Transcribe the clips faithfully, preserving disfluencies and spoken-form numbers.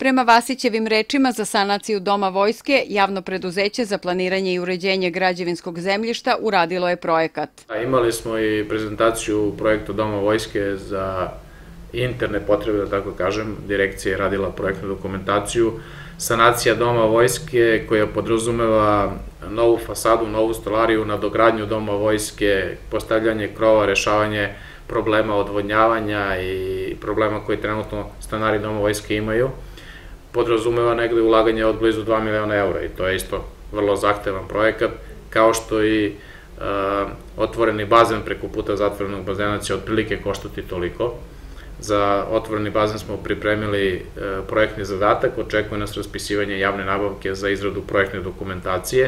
Prema Vasićevim rečima, za sanaciju Doma vojske, javno preduzeće za planiranje i uređenje građevinskog zemljišta uradilo je projekat. Imali smo i prezentaciju projekta Doma vojske za interne potrebe, da tako kažem. Direkcija je radila projektnu dokumentaciju. Sanacija Doma vojske koja podrazumeva novu fasadu, novu stolariju, nadogradnju Doma vojske, postavljanje krova, rešavanje problema odvodnjavanja i problema koje trenutno stanari Doma vojske imaju, podrazumeva negde ulaganje od blizu dva miliona eura i to je isto vrlo zahtevan projekat, kao što i otvoreni bazen preko puta zatvorenog bazena će otprilike koštati toliko. Za otvoreni bazen smo pripremili projektni zadatak, očekuje nas raspisivanje javne nabavke za izradu projektne dokumentacije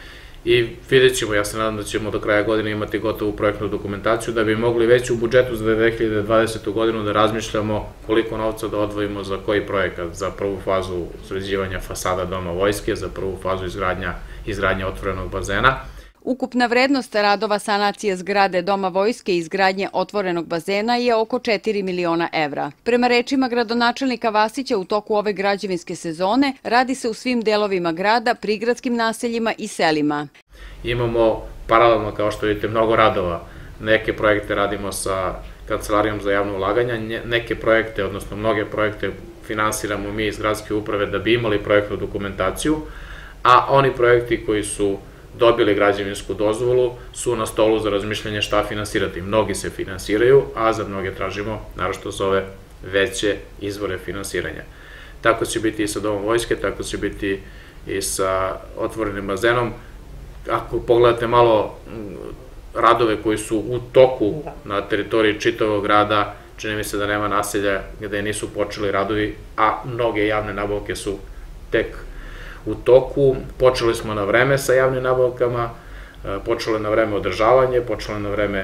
i vidjet ćemo, ja se nadam da ćemo do kraja godine imati gotovu projektnu dokumentaciju da bi mogli već u budžetu za dve hiljade dvadesetu godinu da razmišljamo koliko novca da odvojimo za koji projekat, za prvu fazu sređivanja fasada Doma vojske, za prvu fazu izgradnje otvorenog bazena. Ukupna vrednost radova sanacije zgrade Doma vojske i izgradnje otvorenog bazena je oko četiri miliona evra. Prema rečima gradonačelnika Vasića, u toku ove građevinske sezone radi se u svim delovima grada, prigradskim naseljima i selima. Imamo paralelno, kao što vidite, mnogo radova. Neke projekte radimo sa Kancelarijom za javno ulaganja, neke projekte, odnosno mnoge projekte finansiramo mi iz gradske uprave da bi imali projektnu dokumentaciju, a oni projekti koji su dobili građevinsku dozvolu su na stolu za razmišljanje šta finansirati. Mnogi se finansiraju, a za mnoge tražimo, naročito za ove veće izvore finansiranja. Tako će biti i sa Domom vojske, tako će biti i sa otvorenim bazenom. Ako pogledate malo radove koji su u toku na teritoriji čitavog grada, čini mi se da nema naselja gde nisu počeli radovi, a mnoge javne nabavke su tek u toku. Počeli smo na vreme sa javnim nabavkama, počelo je na vreme održavanje, počelo je na vreme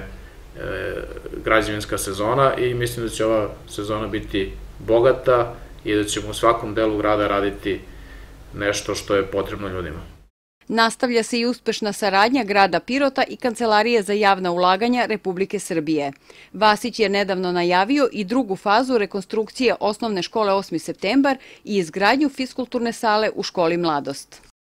građevinska sezona i mislim da će ova sezona biti bogata i da ćemo u svakom delu grada raditi nešto što je potrebno ljudima. Nastavlja se i uspešna saradnja grada Pirota i Kancelarije za javna ulaganja Republike Srbije. Vasić je nedavno najavio i drugu fazu rekonstrukcije osnovne škole osmi septembar i izgradnju fiskulturne sale u školi Mladost.